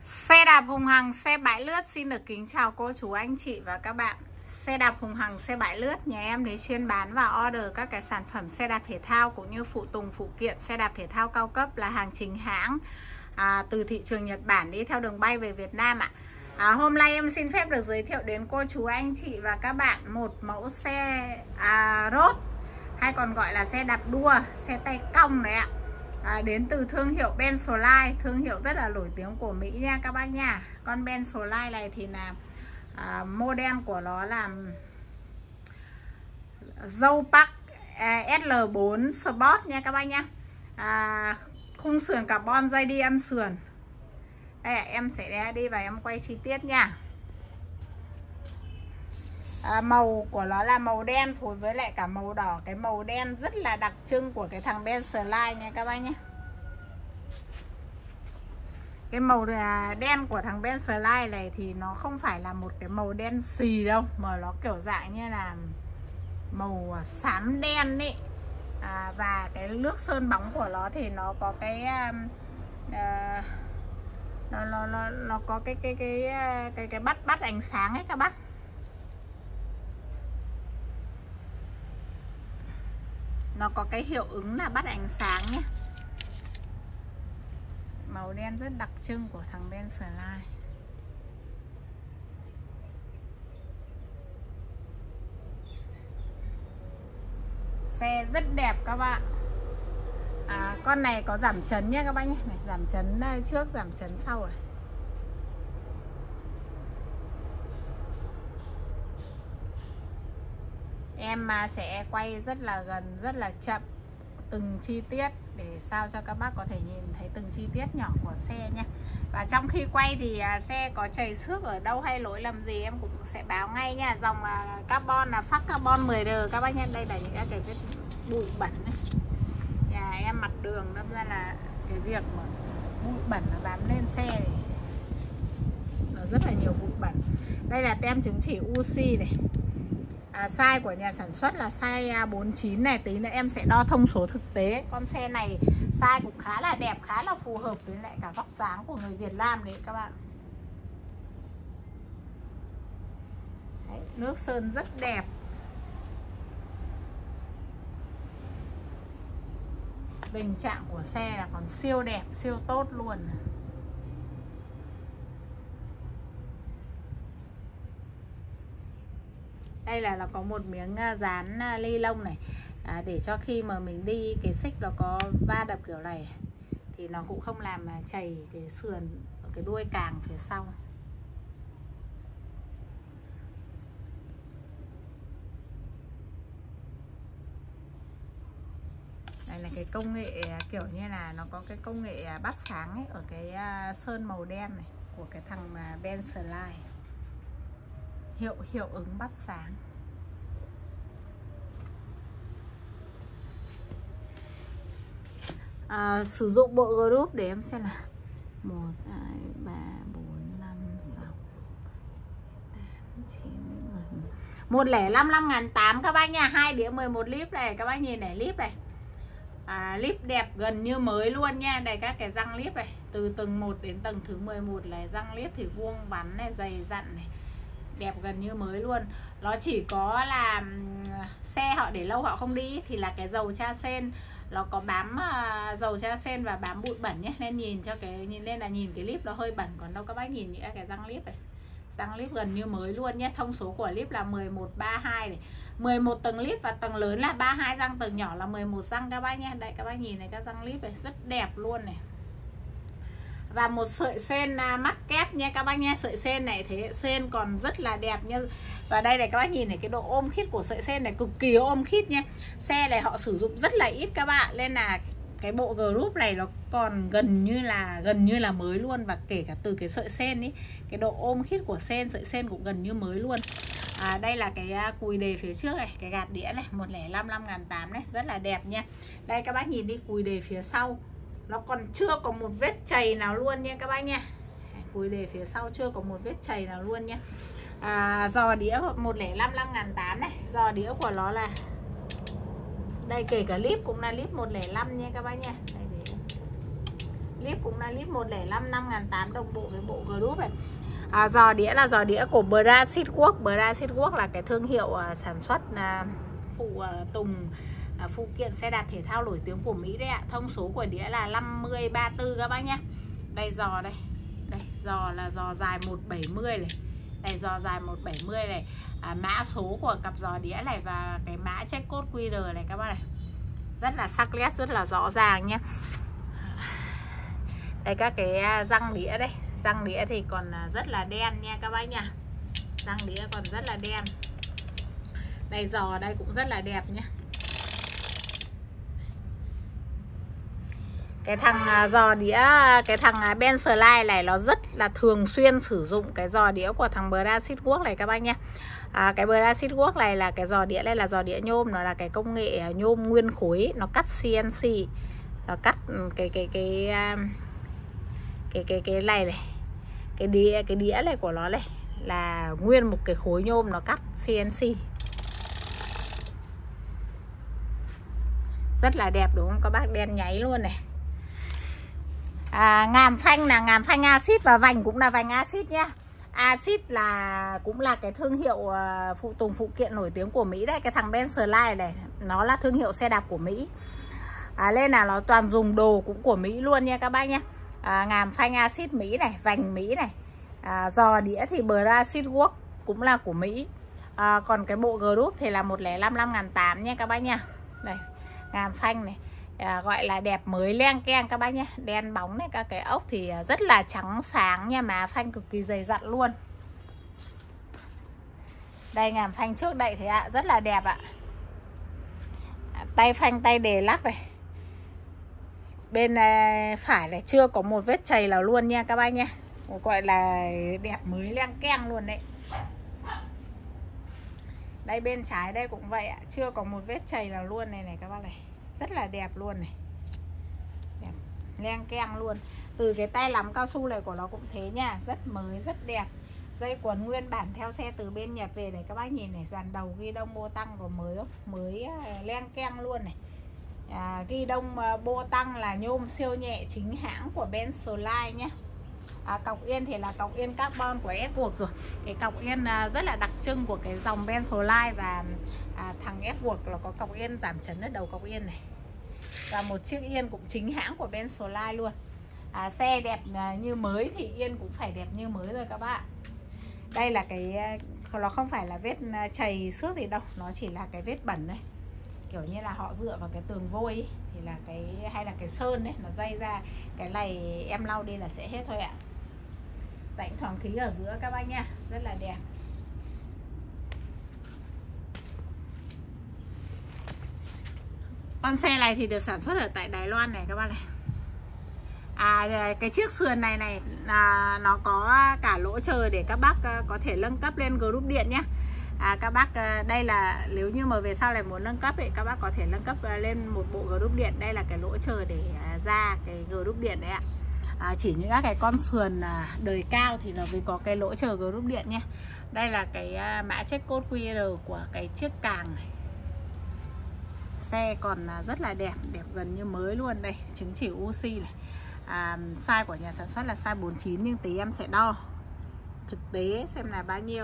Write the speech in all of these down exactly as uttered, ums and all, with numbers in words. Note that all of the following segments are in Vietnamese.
Xe đạp Hùng Hằng, xe bãi lướt xin được kính chào cô chú anh chị và các bạn. Xe đạp Hùng Hằng, xe bãi lướt, nhà em để chuyên bán và order các cái sản phẩm xe đạp thể thao cũng như phụ tùng phụ kiện xe đạp thể thao cao cấp, là hàng chính hãng à, từ thị trường Nhật Bản đi theo đường bay về Việt Nam ạ. À, hôm nay em xin phép được giới thiệu đến cô chú anh chị và các bạn một mẫu xe à, road, hay còn gọi là xe đạp đua, xe tay cong đấy ạ. À, đến từ thương hiệu Benzoline, thương hiệu rất là nổi tiếng của Mỹ nha các bác nha. Con Benzoline này thì là à, model của nó là Joe Park à, S L bốn Sport nha các bác nha. à, Khung sườn carbon, dây đi âm sườn. Đây à, em sẽ đi và em quay chi tiết nha. À, màu của nó là màu đen phối với lại cả màu đỏ. Cái màu đen rất là đặc trưng của cái thằng Benzoline nha các bác nhé. Cái màu đen của thằng Benzoline này thì nó không phải là một cái màu đen xì đâu, mà nó kiểu dạng như là màu xám đen ấy. À, và cái nước sơn bóng của nó thì nó có cái uh, nó, nó, nó, nó có cái cái cái cái cái, cái bắt bắt ánh sáng ấy các bác. Nó có cái hiệu ứng là bắt ánh sáng nhé. Màu đen rất đặc trưng của thằng Benzoline. Xe rất đẹp các bạn. à, Con này có giảm chấn nhé các bác nhé. Này, giảm chấn trước, giảm chấn sau rồi. Em mà sẽ quay rất là gần, rất là chậm từng chi tiết để sao cho các bác có thể nhìn thấy từng chi tiết nhỏ của xe nha. Và trong khi quay thì à, xe có chảy xước ở đâu hay lỗi lầm gì em cũng sẽ báo ngay nha. Dòng à, carbon là Fast Carbon mười R các bác nhé. Đây là những cái vết bụi bẩn này. Nhà em mặt đường đâm ra là cái việc mà bụi bẩn nó bám lên xe này, nó rất là nhiều bụi bẩn. Đây là tem chứng chỉ u xê này. À, size của nhà sản xuất là size bốn mươi chín này. Tí nữa em sẽ đo thông số thực tế. Con xe này size cũng khá là đẹp, khá là phù hợp với lại cả vóc dáng của người Việt Nam đấy các bạn. Đấy, nước sơn rất đẹp. Tình trạng của xe là còn siêu đẹp, siêu tốt luôn. Đây là nó có một miếng dán ly lông này, à, để cho khi mà mình đi cái xích nó có va đập kiểu này thì nó cũng không làm chảy cái sườn, cái đuôi càng phía sau. Đây là cái công nghệ kiểu như là nó có cái công nghệ bắt sáng ấy, ở cái sơn màu đen này của cái thằng Benzoline. Hiệu hiệu ứng bắt sáng. À, sử dụng bộ group để em xem là một, hai, ba, bốn, năm, sáu, tám, chín, mười. một lẻ năm năm ngàn tám các bác nha. Hai đĩa mười một lít này các bác nhìn này, lít này. À, lip đẹp gần như mới luôn nha. Đây các cái răng lip này, từ tầng một đến tầng thứ mười một này. Răng lip thì vuông vắn này, dày dặn này, đẹp gần như mới luôn. Nó chỉ có là xe họ để lâu họ không đi thì là cái dầu cha sen nó có bám uh, dầu cha sen và bám bụi bẩn nhé, nên nhìn cho cái nhìn lên là nhìn cái lip nó hơi bẩn. Còn đâu các bác nhìn những cái răng lip này, răng lip gần như mới luôn nhé. Thông số của lip là mười một ba hai này. mười một tầng lip và tầng lớn là ba mươi hai răng, tầng nhỏ là mười một răng các bác nhé. Đây các bác nhìn này, các răng lip này rất đẹp luôn này. Và một sợi sên mắc kép nha các bác nha. Sợi sên này thế sên còn rất là đẹp nha. Và đây này các bác nhìn này, cái độ ôm khít của sợi sên này cực kỳ ôm khít nha. Xe này họ sử dụng rất là ít các bạn, nên là cái bộ group này nó còn gần như là gần như là mới luôn. Và kể cả từ cái sợi sên ấy, cái độ ôm khít của sên, sợi sên cũng gần như mới luôn. À, đây là cái cùi đề phía trước này, cái gạt đĩa này, một lẻ năm năm ngàn tám này, rất là đẹp nha. Đây các bác nhìn đi, cùi đề phía sau nó còn chưa có một vết chày nào luôn nha các bác nha. Cùi đề phía sau chưa có một vết chày nào luôn nha. À, giò đĩa một lẻ năm năm ngàn tám này. Giò đĩa của nó là đây, kể cả lip cũng là lip một lẻ năm nha các bác nha. Đây, để Clip cũng là clip một không năm năm nghìn tám trăm đồng bộ với bộ group này. À, giò đĩa là giò đĩa của Brazil Work. Brazil Work là cái thương hiệu uh, sản xuất uh, phụ uh, tùng uh, phụ kiện xe đạp thể thao nổi tiếng của Mỹ đấy ạ. Thông số của đĩa là năm mươi ba mươi tư các bác nhé. Đây giò đây. Đây giò là giò dài một bảy mươi này. Đây giò dài một bảy mươi này. À, mã số của cặp giò đĩa này và cái mã check code quy rờ này các bác này. Rất là sắc nét, rất là rõ ràng nhé. Đây các cái răng đĩa đây. Răng đĩa thì còn rất là đen nha các bác nha. Răng đĩa còn rất là đen. Đây giò đây cũng rất là đẹp nhé. Cái thằng giò đĩa, cái thằng Benslide này nó rất là thường xuyên sử dụng cái giò đĩa của thằng Brazil Work này các bác nhé. À, cái Brazil Work này là cái giò đĩa, đây là giò đĩa nhôm, nó là cái công nghệ nhôm nguyên khối, nó cắt xê en xê, nó cắt cái cái cái cái cái cái này này, cái đĩa cái đĩa này của nó này là nguyên một cái khối nhôm nó cắt xê en xê. Rất là đẹp đúng không các bác, đen nháy luôn này. À, ngàm phanh là ngàm phanh axit và vành cũng là vành axit nhá. Axit là cũng là cái thương hiệu uh, phụ tùng phụ kiện nổi tiếng của Mỹ đấy. Cái thằng Benslide này nó là thương hiệu xe đạp của Mỹ. À, nên là nó toàn dùng đồ cũng của Mỹ luôn nha các bác nhé. À, ngàm phanh axit Mỹ này, vành Mỹ này. À, giò đĩa thì Brazil Work cũng là của Mỹ. À, còn cái bộ group thì là một không năm năm nghìn tám trăm nha các bác nha. Đây, ngàm phanh này. À, gọi là đẹp mới len keng các bác nhé. Đen bóng này, các cái ốc thì rất là trắng sáng nha, mà phanh cực kỳ dày dặn luôn. Đây ngàm phanh trước đậy thì ạ, rất là đẹp ạ. À, tay phanh tay đề lắc này. Bên à, phải này chưa có một vết chày nào luôn nha các bác nhé. Gọi là đẹp mới len keng luôn đấy. Đây bên trái đây cũng vậy ạ, chưa có một vết chày nào luôn này này các bác này. Rất là đẹp luôn này, đẹp len keng luôn. Từ cái tay nắm cao su này của nó cũng thế nha, rất mới rất đẹp. Dây quần nguyên bản theo xe từ bên Nhật về này các bác nhìn này, dàn đầu ghi đông bô tăng có mới không, mới len keng luôn này. À, ghi đông bô tăng là nhôm siêu nhẹ chính hãng của Benslide nhé. À, cọc yên thì là cọc yên carbon của S-Work rồi. Cái cọc yên à, rất là đặc trưng của cái dòng Benslide. Và à, thằng S-Work là có cọc yên giảm chấn ở đầu cọc yên này. Và một chiếc yên cũng chính hãng của Benslide luôn. À, xe đẹp à, như mới thì yên cũng phải đẹp như mới rồi các bạn. Đây là cái, nó không phải là vết chày xước gì đâu, nó chỉ là cái vết bẩn đấy. Kiểu như là họ dựa vào cái tường vôi ấy, thì là cái, hay là cái sơn đấy, nó dây ra. Cái này em lau đi là sẽ hết thôi ạ. Rãnh thoáng khí ở giữa các bác nha, rất là đẹp. Con xe này thì được sản xuất ở tại Đài Loan này các bác này. À, cái chiếc sườn này này là nó có cả lỗ trời để các bác có thể nâng cấp lên group điện nhé. À, các bác đây là nếu như mà về sau này muốn nâng cấp thì các bác có thể nâng cấp lên một bộ group điện. Đây là cái lỗ trời để ra cái group điện đấy ạ. À, chỉ những các cái con sườn đời cao thì nó mới có cái lỗ chờ group điện nhé. Đây là cái mã check code quy rờ của cái chiếc càng này. Xe còn rất là đẹp, đẹp gần như mới luôn. Đây, chứng chỉ u xê này. À, size của nhà sản xuất là size bốn mươi chín, nhưng tí em sẽ đo thực tế xem là bao nhiêu.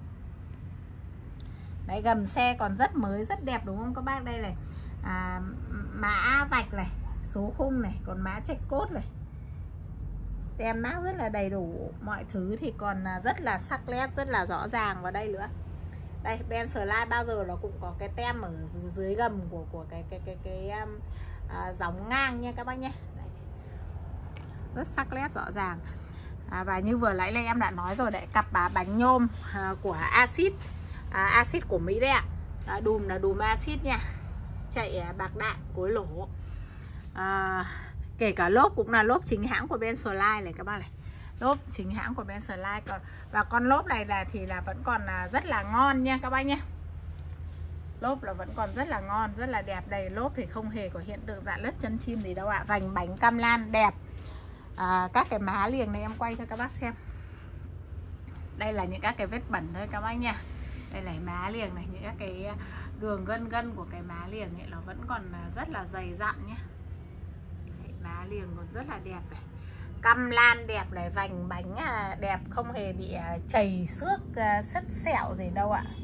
Đấy, gầm xe còn rất mới, rất đẹp đúng không các bác. Đây này, à, mã vạch này, số khung này, còn mã check code này, tem mác rất là đầy đủ. Mọi thứ thì còn rất là sắc nét, rất là rõ ràng. Vào đây nữa, đây Benslide bao giờ nó cũng có cái tem ở dưới gầm của của cái cái cái cái, cái um, à, gióng ngang nha các bác nhé. Đây, rất sắc nét rõ ràng. À, và như vừa nãy là em đã nói rồi đấy, cặp bánh nhôm à, của axit, à, axit của Mỹ đấy ạ. À, đùm là đùm axit nha, chạy à, bạc đạn cối lỗ. À, kể cả lốp cũng là lốp chính hãng của Benslide này các bác này, lốp chính hãng của Benslide. Còn và con lốp này là thì là vẫn còn là rất là ngon nha các bác nhé. Lốp là vẫn còn rất là ngon, rất là đẹp. Đây, lốp thì không hề có hiện tượng rạn nứt chân chim gì đâu ạ. Vành bánh cam lan đẹp. À, các cái má liềng này em quay cho các bác xem. Đây là những các cái vết bẩn thôi các bác nha. Đây là má liềng này, những các cái đường gân gân của cái má liềng ấy nó vẫn còn rất là dày dặn nhé. Má liềng còn rất là đẹp này. Căm lan đẹp này, vành bánh đẹp, không hề bị chảy xước, sứt sẹo gì đâu ạ.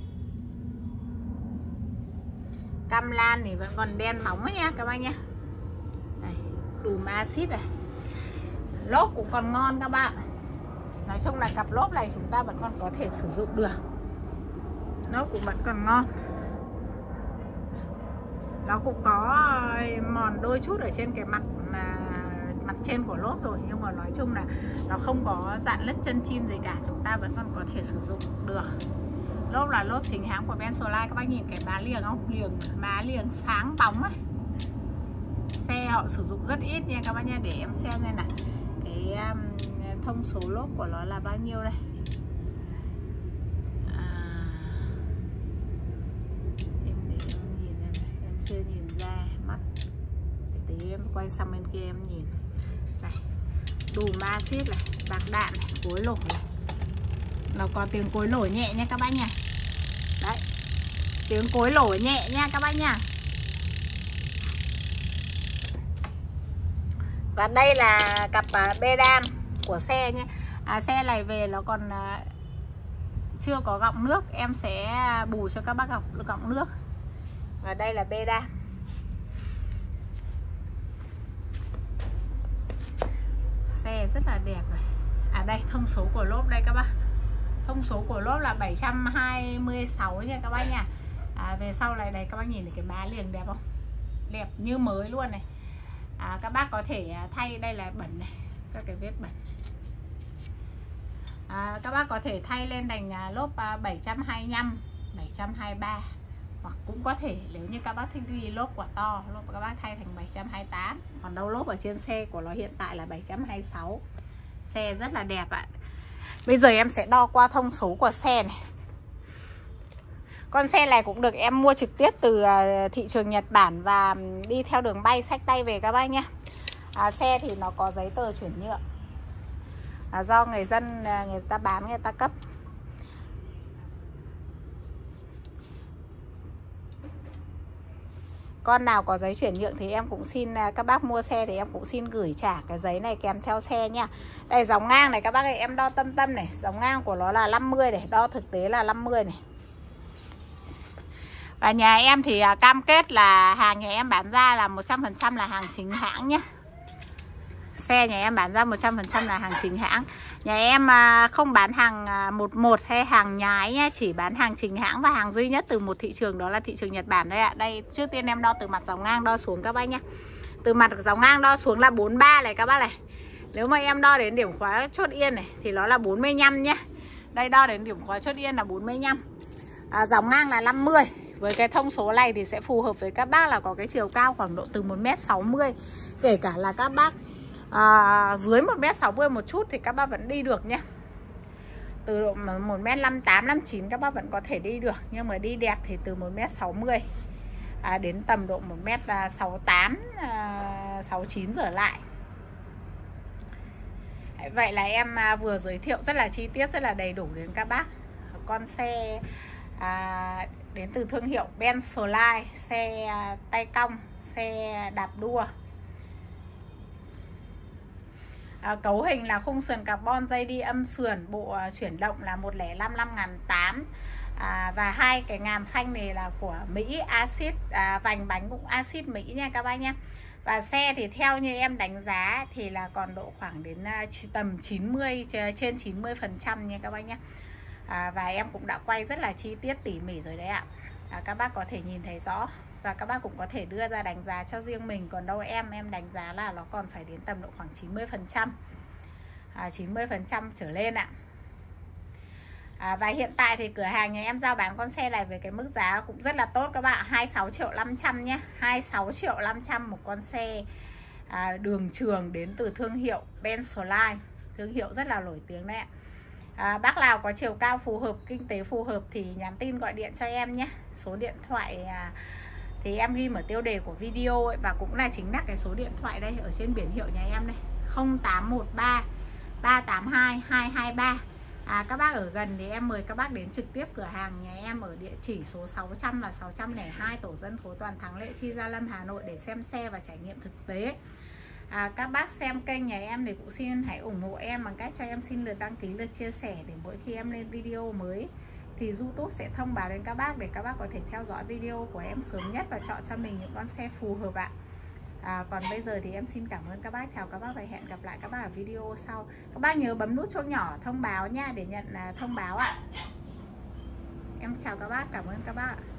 Căm lan thì vẫn còn đen bóng ấy nha các bác nhé. Đây, đùm axit này. Lốp cũng còn ngon các bạn. Nói chung là cặp lốp này chúng ta vẫn còn có thể sử dụng được. Lốp cũng vẫn còn ngon. Nó cũng có mòn đôi chút ở trên cái mặt mặt trên của lốp rồi, nhưng mà nói chung là nó không có dạn lứt chân chim gì cả, chúng ta vẫn còn có thể sử dụng được. Lốp là lốp chính hãng của Bensolite. Các bác nhìn cái má liềng không? Liềng, má liềng sáng bóng ấy. Xe họ sử dụng rất ít nha các bác nha. Để em xem đây này, cái um, thông số lốp của nó là bao nhiêu đây. À, em để em nhìn đây này, em chưa nhìn ra mắt. Để tí em quay sang bên kia em nhìn. Đây, đùm axit này, bạc đạn này, cối lổ này. Nó có tiếng cối lổ nhẹ nha các bác nha. Đấy, tiếng cối lổ nhẹ nha các bác nha. Và đây là cặp bê đan của xe nhé. à, Xe này về nó còn à, chưa có gọng nước. Em sẽ bù cho các bác gọng, gọng nước. Và đây là bê đan. Xe rất là đẹp này. À đây, thông số của lốp đây các bác. Thông số của lốp là bảy trăm hai mươi sáu nha các bác nha. à, Về sau này đây các bác nhìn thấy cái má liềng đẹp không? Đẹp như mới luôn này. à, Các bác có thể thay, đây là bẩn này, các cái vết bẩn. à, Các bác có thể thay lên thành lốp bảy trăm hai mươi lăm, bảy trăm hai mươi ba. Hoặc cũng có thể nếu như các bác thích đi lốp quả to, lốp các bác thay thành bảy trăm hai mươi tám. Còn đâu lốp ở trên xe của nó hiện tại là bảy trăm hai mươi sáu. Xe rất là đẹp ạ. Bây giờ em sẽ đo qua thông số của xe này. Con xe này cũng được em mua trực tiếp từ thị trường Nhật Bản và đi theo đường bay xách tay về các bác nhé. à, Xe thì nó có giấy tờ chuyển nhượng, à, do người dân người ta bán, người ta cấp. Con nào có giấy chuyển nhượng thì em cũng xin, các bác mua xe thì em cũng xin gửi trả cái giấy này kèm theo xe nha. Đây, dòng ngang này các bác ơi, em đo tâm tâm này, dòng ngang của nó là năm mươi này, đo thực tế là năm mươi này. Và nhà em thì cam kết là hàng nhà em bán ra là một trăm phần trăm là hàng chính hãng nhé. Xe nhà em bán ra một trăm phần trăm là hàng chính hãng. Nhà em không bán hàng một một hay hàng nhái nhé, chỉ bán hàng chính hãng và hàng duy nhất từ một thị trường, đó là thị trường Nhật Bản đây ạ. Đây, trước tiên em đo từ mặt dòng ngang đo xuống các bác nhé. Từ mặt dòng ngang đo xuống là bốn mươi ba này các bác này. Nếu mà em đo đến điểm khóa chốt yên này thì nó là bốn mươi lăm nhé. Đây, đo đến điểm khóa chốt yên là bốn mươi lăm. à, Dòng ngang là năm mươi. Với cái thông số này thì sẽ phù hợp với các bác là có cái chiều cao khoảng độ từ một mét sáu mươi. Kể cả là các bác à, dưới một mét sáu mươi một chút thì các bác vẫn đi được nhé. Từ độ một mét năm mươi tám, năm mươi chín các bác vẫn có thể đi được. Nhưng mà đi đẹp thì từ một mét sáu mươi à, đến tầm độ một mét sáu mươi tám, sáu mươi chín trở lại. Vậy là em vừa giới thiệu rất là chi tiết, rất là đầy đủ đến các bác. Con xe à, đến từ thương hiệu Bensolite, xe tay cong, xe đạp đua. à, Cấu hình là khung sườn carbon, dây đi âm sườn, bộ à, chuyển động là một không năm năm nghìn tám trăm. à, Và hai cái ngàm phanh này là của Mỹ, axit, à, vành bánh cũng axit Mỹ nha các bác nhé. Và xe thì theo như em đánh giá thì là còn độ khoảng đến uh, tầm chín mươi, trên chín mươi phần trăm nha các bác nhé. à, Và em cũng đã quay rất là chi tiết tỉ mỉ rồi đấy ạ. à, Các bác có thể nhìn thấy rõ. Và các bác cũng có thể đưa ra đánh giá cho riêng mình. Còn đâu em, em đánh giá là nó còn phải đến tầm độ khoảng chín mươi phần trăm, à, chín mươi phần trăm trở lên ạ. À, và hiện tại thì cửa hàng nhà em giao bán con xe này với cái mức giá cũng rất là tốt các bạn, hai mươi sáu triệu năm trăm nhé. hai mươi sáu triệu năm trăm một con xe à, đường trường đến từ thương hiệu Bensolite, thương hiệu rất là nổi tiếng đấy ạ. à, Bác nào có chiều cao phù hợp, kinh tế phù hợp thì nhắn tin gọi điện cho em nhé. Số điện thoại à, thì em ghi ở tiêu đề của video ấy, và cũng là chính là cái số điện thoại đây ở trên biển hiệu nhà em đây, không tám một ba, ba tám hai, hai hai ba. À, các bác ở gần thì em mời các bác đến trực tiếp cửa hàng nhà em ở địa chỉ số sáu trăm và sáu trăm lẻ hai tổ dân phố Toàn Thắng, Lệ Chi, Gia Lâm, Hà Nội để xem xe và trải nghiệm thực tế. à, các bác xem kênh nhà em thì cũng xin hãy ủng hộ em bằng cách cho em xin lượt đăng ký, lượt chia sẻ, để mỗi khi em lên video mới thì YouTube sẽ thông báo đến các bác để các bác có thể theo dõi video của em sớm nhất và chọn cho mình những con xe phù hợp ạ. À, còn bây giờ thì em xin cảm ơn các bác, chào các bác và hẹn gặp lại các bác ở video sau. Các bác nhớ bấm nút chuông nhỏ thông báo nha để nhận thông báo ạ. Em chào các bác, cảm ơn các bác.